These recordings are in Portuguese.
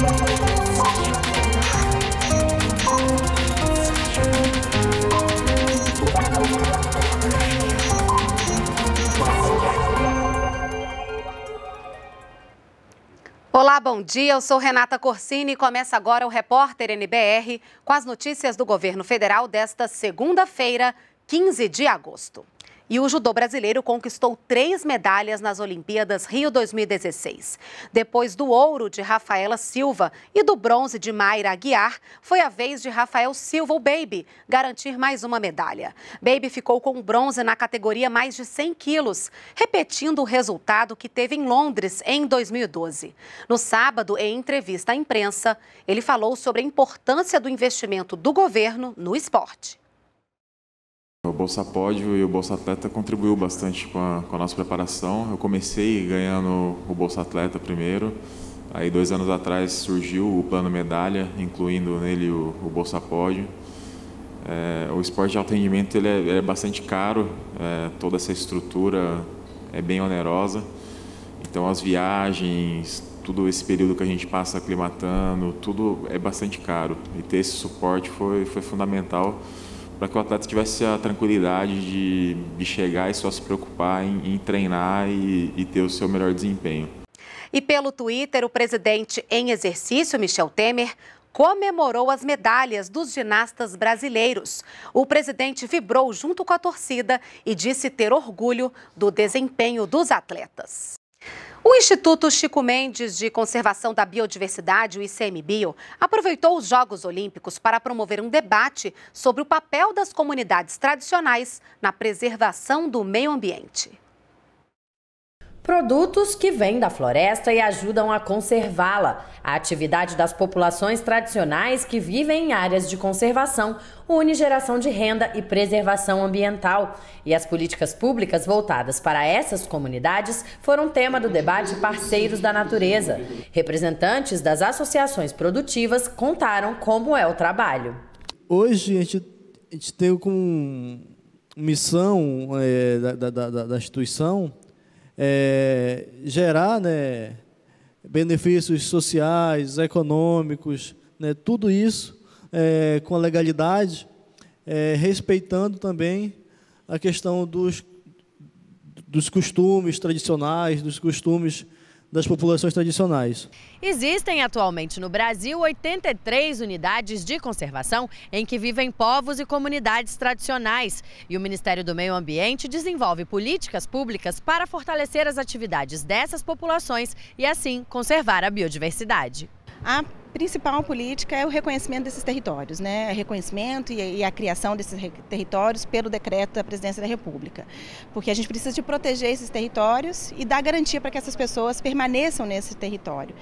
Olá, bom dia. Eu sou Renata Corsini e começa agora o Repórter NBR com as notícias do governo federal desta segunda-feira, 15 de agosto. E o judô brasileiro conquistou 3 medalhas nas Olimpíadas Rio 2016. Depois do ouro de Rafaela Silva e do bronze de Mayra Aguiar, foi a vez de Rafael Silva, o Baby, garantir mais uma medalha. Baby ficou com bronze na categoria mais de 100 quilos, repetindo o resultado que teve em Londres em 2012. No sábado, em entrevista à imprensa, ele falou sobre a importância do investimento do governo no esporte. O Bolsa Pódio e o Bolsa Atleta contribuiu bastante com a nossa preparação. Eu comecei ganhando o Bolsa Atleta primeiro, aí 2 anos atrás surgiu o Plano Medalha, incluindo nele o Bolsa Pódio. O esporte de alto rendimento ele é bastante caro, toda essa estrutura é bem onerosa, então as viagens, todo esse período que a gente passa aclimatando, tudo é bastante caro, e ter esse suporte foi fundamental para que o atleta tivesse a tranquilidade de chegar e só se preocupar em treinar e ter o seu melhor desempenho. E pelo Twitter, o presidente em exercício, Michel Temer, comemorou as medalhas dos ginastas brasileiros. O presidente vibrou junto com a torcida e disse ter orgulho do desempenho dos atletas. O Instituto Chico Mendes de Conservação da Biodiversidade, o ICMBio, aproveitou os Jogos Olímpicos para promover um debate sobre o papel das comunidades tradicionais na preservação do meio ambiente. Produtos que vêm da floresta e ajudam a conservá-la. A atividade das populações tradicionais que vivem em áreas de conservação une geração de renda e preservação ambiental. E as políticas públicas voltadas para essas comunidades foram tema do debate Parceiros da Natureza. Representantes das associações produtivas contaram como é o trabalho. Hoje a gente tem como missão da instituição gerar, benefícios sociais, econômicos, tudo isso com a legalidade, respeitando também a questão dos costumes tradicionais, dos costumes das populações tradicionais. Existem atualmente no Brasil 83 unidades de conservação em que vivem povos e comunidades tradicionais. E o Ministério do Meio Ambiente desenvolve políticas públicas para fortalecer as atividades dessas populações e, assim, conservar a biodiversidade. A principal política é o reconhecimento desses territórios, o reconhecimento e a criação desses territórios pelo decreto da Presidência da República. Porque a gente precisa de proteger esses territórios e dar garantia para que essas pessoas permaneçam nesse território.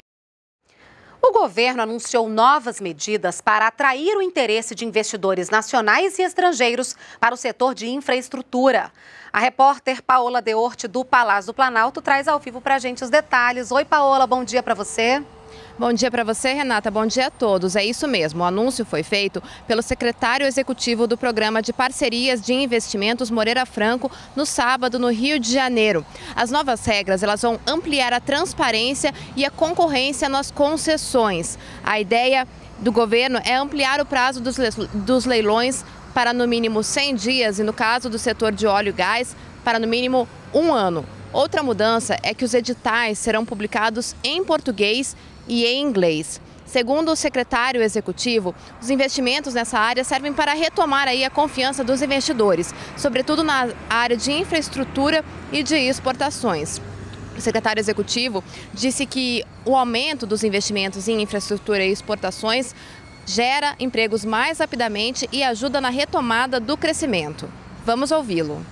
O governo anunciou novas medidas para atrair o interesse de investidores nacionais e estrangeiros para o setor de infraestrutura. A repórter Paola Deorte, do Palácio do Planalto, traz ao vivo para a gente os detalhes. Oi, Paola, bom dia para você. Bom dia para você, Renata. Bom dia a todos. É isso mesmo. O anúncio foi feito pelo secretário executivo do Programa de Parcerias de Investimentos, Moreira Franco, no sábado, no Rio de Janeiro. As novas regras elas vão ampliar a transparência e a concorrência nas concessões. A ideia do governo é ampliar o prazo dos leilões para no mínimo 100 dias e, no caso do setor de óleo e gás, para no mínimo 1 ano. Outra mudança é que os editais serão publicados em português e em inglês. Segundo o secretário executivo, os investimentos nessa área servem para retomar aí a confiança dos investidores, sobretudo na área de infraestrutura e de exportações. O secretário executivo disse que o aumento dos investimentos em infraestrutura e exportações gera empregos mais rapidamente e ajuda na retomada do crescimento. Vamos ouvi-lo.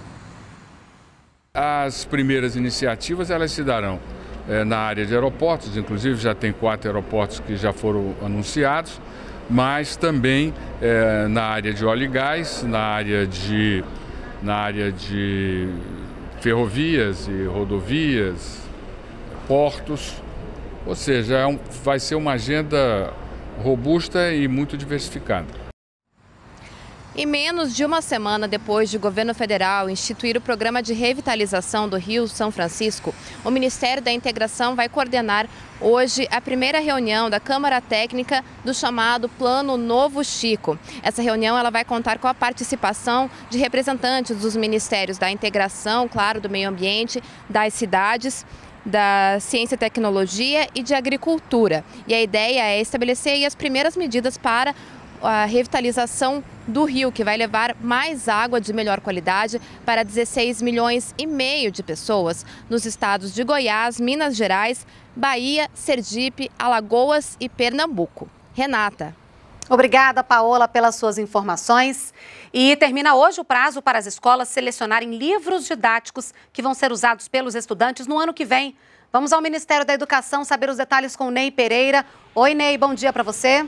As primeiras iniciativas elas se darão na área de aeroportos, inclusive já tem 4 aeroportos que já foram anunciados, mas também na área de óleo e gás, na área de ferrovias e rodovias, portos, ou seja, vai ser uma agenda robusta e muito diversificada. E menos de uma semana depois de o governo federal instituir o programa de revitalização do Rio São Francisco, o Ministério da Integração vai coordenar hoje a primeira reunião da Câmara Técnica do chamado Plano Novo Chico. Essa reunião ela vai contar com a participação de representantes dos Ministérios da Integração, claro, do Meio Ambiente, das cidades, da Ciência e Tecnologia e de Agricultura. E a ideia é estabelecer aí as primeiras medidas para a revitalização do rio, que vai levar mais água de melhor qualidade para 16 milhões e meio de pessoas nos estados de Goiás, Minas Gerais, Bahia, Sergipe, Alagoas e Pernambuco. Renata. Obrigada, Paola, pelas suas informações. E termina hoje o prazo para as escolas selecionarem livros didáticos que vão ser usados pelos estudantes no ano que vem. Vamos ao Ministério da Educação saber os detalhes com o Ney Pereira. Oi, Ney, bom dia para você.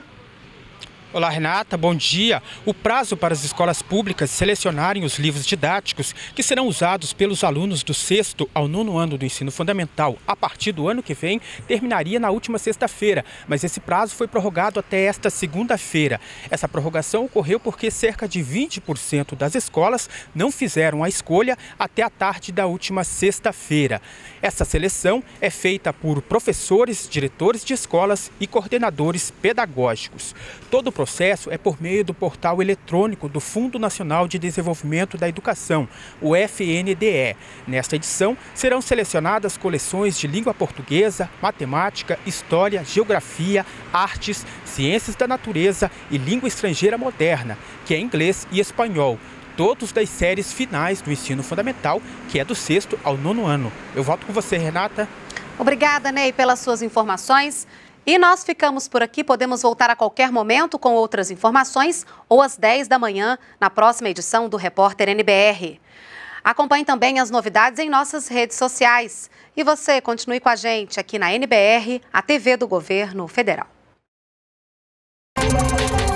Olá, Renata, bom dia. O prazo para as escolas públicas selecionarem os livros didáticos que serão usados pelos alunos do 6º ao 9º ano do ensino fundamental a partir do ano que vem terminaria na última sexta-feira, mas esse prazo foi prorrogado até esta segunda-feira. Essa prorrogação ocorreu porque cerca de 20% das escolas não fizeram a escolha até a tarde da última sexta-feira. Essa seleção é feita por professores, diretores de escolas e coordenadores pedagógicos. Todo o processo é por meio do portal eletrônico do Fundo Nacional de Desenvolvimento da Educação, o FNDE. Nesta edição, serão selecionadas coleções de língua portuguesa, matemática, história, geografia, artes, ciências da natureza e língua estrangeira moderna, que é inglês e espanhol. Todos das séries finais do ensino fundamental, que é do 6º ao 9º ano. Eu volto com você, Renata. Obrigada, Ney, pelas suas informações. E nós ficamos por aqui, podemos voltar a qualquer momento com outras informações ou às 10 da manhã na próxima edição do Repórter NBR. Acompanhe também as novidades em nossas redes sociais. E você, continue com a gente aqui na NBR, a TV do Governo Federal.